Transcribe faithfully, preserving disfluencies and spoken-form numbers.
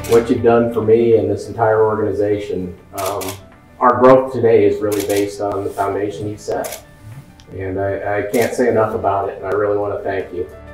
what you've done for me and this entire organization. Um, our growth today is really based on the foundation you set. And I, I can't say enough about it, and I really want to thank you.